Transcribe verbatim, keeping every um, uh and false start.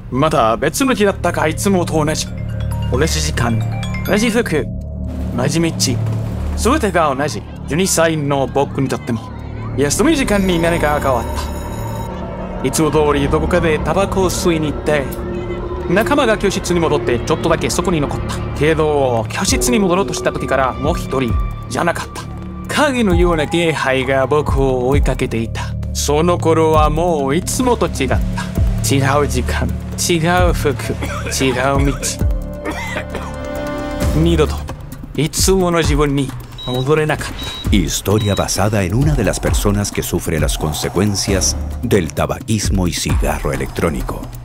また別の日だったか、いつもと同じ。同じ時間、同じ服、同じ道。全てが同じ。じゅうにさいの僕にとっても、休み時間に何か変わった。いつも通りどこかでタバコを吸いに行って、仲間が教室に戻ってちょっとだけそこに残った。けど、教室に戻ろうとした時からもう一人じゃなかった。影のような気配が僕を追いかけていた。その頃はもういつもと違った。違う時間、違う服、違う道。二度といつもの自分に戻れなかった。 Historia basada en una de las personas que sufre las consecuencias del tabaquismo y cigarro electrónico.